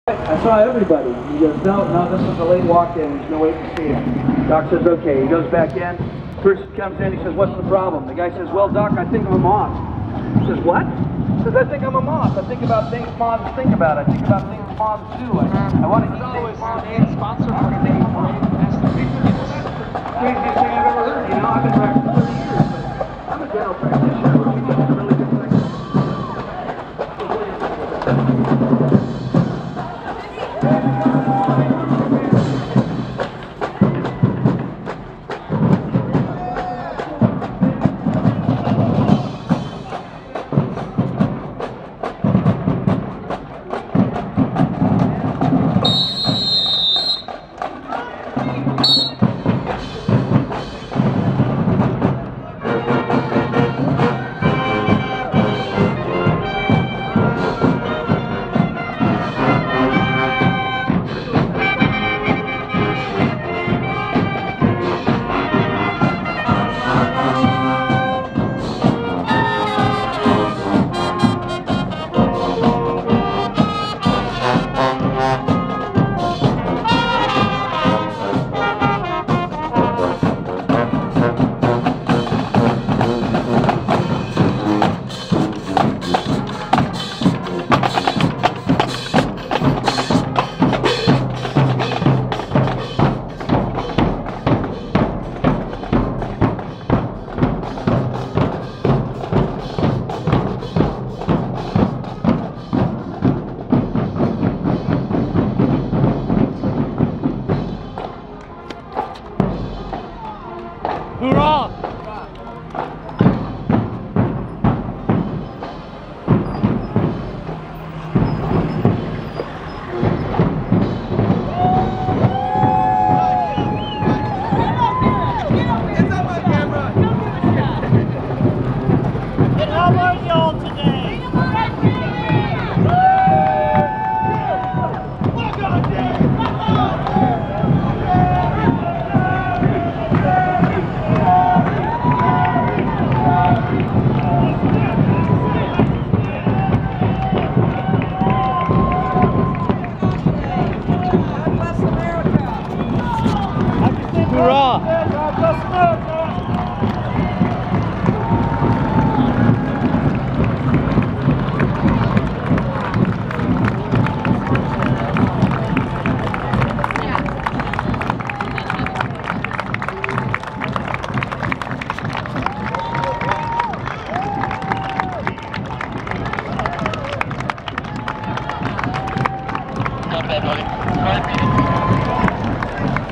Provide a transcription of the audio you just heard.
I saw everybody. He goes, no, this is a late walk-in. There's no way to see it. Doc says, okay. He goes back in. Person comes in. He says, what's the problem? The guy says, well, Doc, I think I'm a moth. He says, what? He says, I think I'm a moth. I think about things moths think about. I think about things moths do. I want to eat things moths. Sponsor for the day. Craziest thing I've ever heard. You know, I've been practicing 30 years, but I'm a general practitioner. We're doing a really good practice. Hoorah! How are y'all today? Hoorah! God bless America! Not bad, buddy.